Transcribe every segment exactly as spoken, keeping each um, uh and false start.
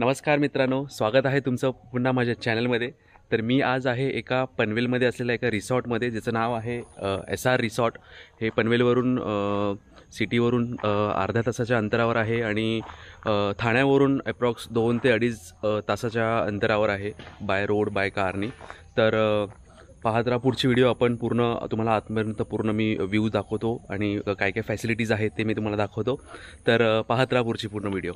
नमस्कार मित्रांनो, स्वागत आहे तुमचं पुन्हा माझ्या चॅनलमध्ये। तर मी आज आहे एका पनवेलमध्ये असलेल्या एका रिसॉर्टमध्ये, ज्याचं नाव आहे एसआर रिसॉर्ट। हे पनवेलवरून सिटीवरून अर्ध्या तासाच्या अंतरावर आहे आणि ठाण्यावरून अप्रॉक्स दोन ते अडीच तासाच्या अंतरावर आहे बाय रोड बाय कारनी। तर पाहत राहा पुढची व्हिडिओ। आपण पूर्ण तुम्हाला आतपर्यंत पूर्ण मी व्ह्यू दाखवतो आणि काय काय फॅसिलिटीज आहेत ते मी तुम्हाला दाखवतो। तर पाहत राहा पुढची पूर्ण व्हिडिओ।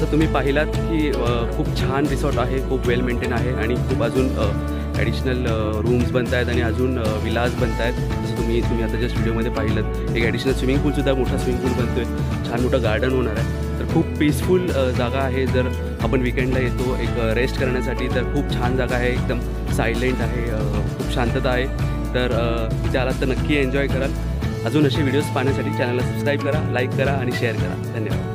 जसं तुम्ही पाहिलात की खूप छान रिसॉर्ट आहे, खूप वेल मेंटेन आहे आणि खूप अजून ॲडिशनल रूम्स बनत आहेत आणि अजून विलाज बनत आहेत. जसं तुम्ही तुम्ही आता जस्ट व्हिडिओमध्ये पाहिलं, एक ॲडिशनल स्विमिंग पूलसुद्धा मोठा स्विमिंग पूल बनतो आहे, छान मोठं गार्डन होणार आहे. तर खूप पीसफुल जागा आहे. जर आपण विकेंडला येतो एक रेस्ट करण्यासाठी तर खूप छान जागा आहे, एकदम सायलेंट आहे, खूप शांतता आहे. तर इथे आलात तर नक्की एन्जॉय कराल. अजून असे व्हिडिओज पाहण्यासाठी चॅनलला सबस्क्राईब करा, लाईक करा आणि शेअर करा. धन्यवाद.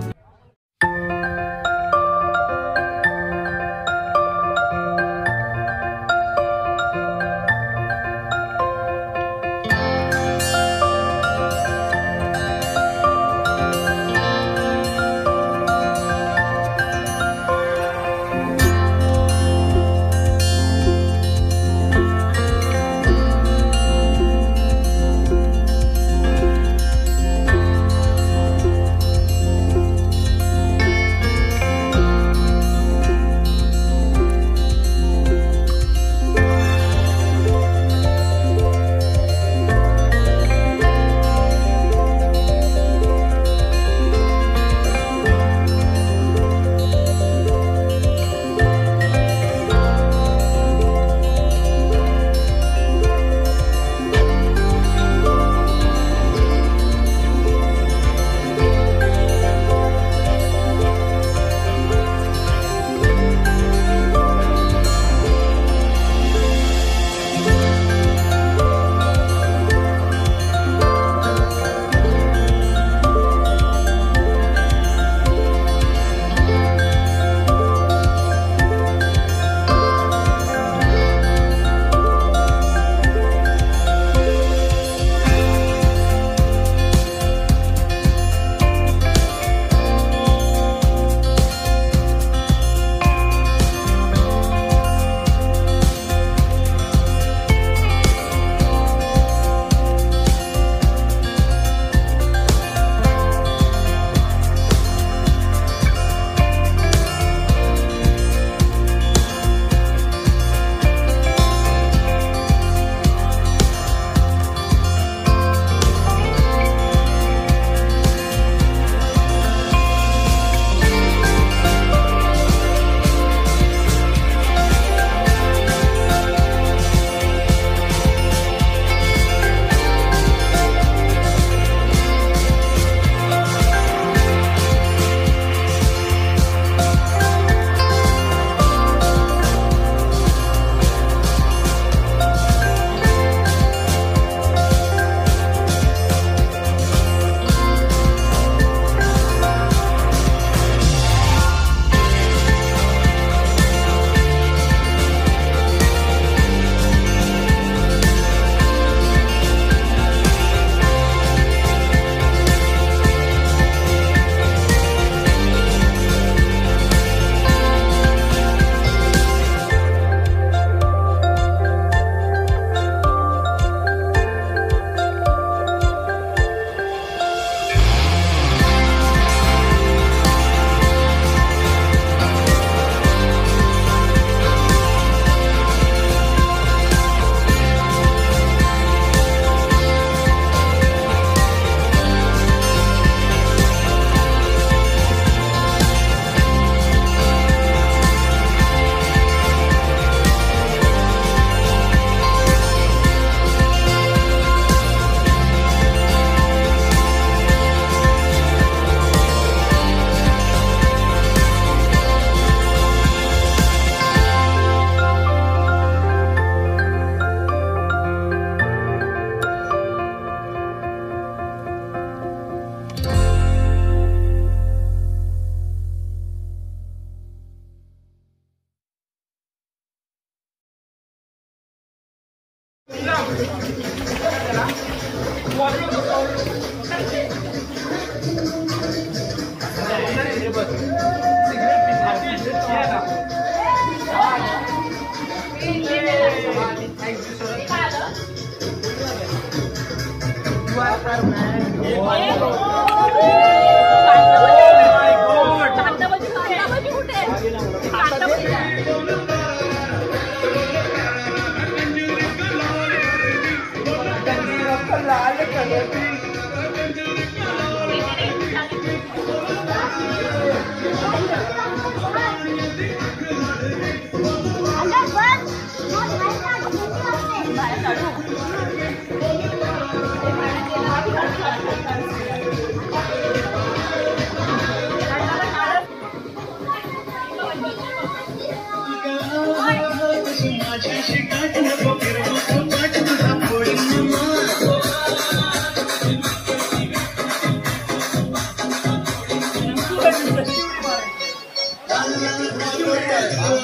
लाल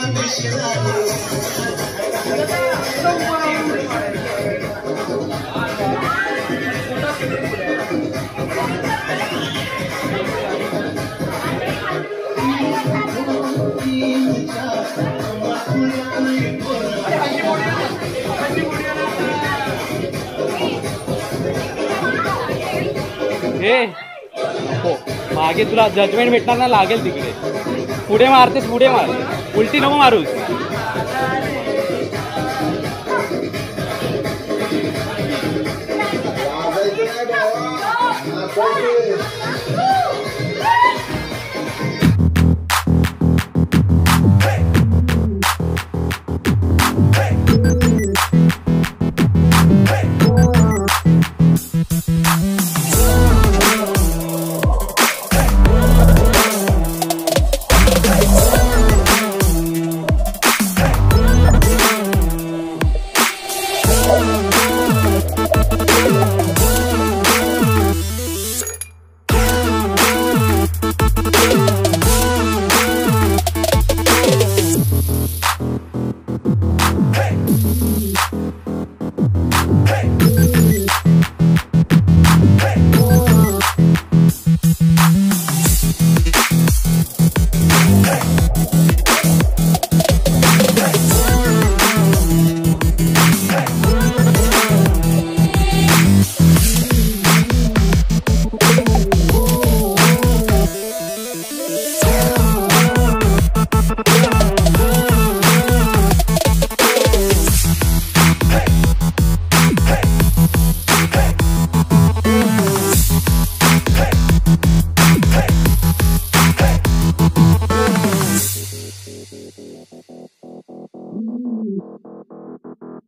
हे हो मागे तुला जजमेंट भेटणार ना, लागेल तिकडे. पुढे मारतेस, पुढे मार, उलटी नको मारूस.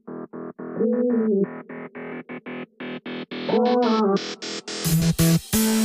Oh.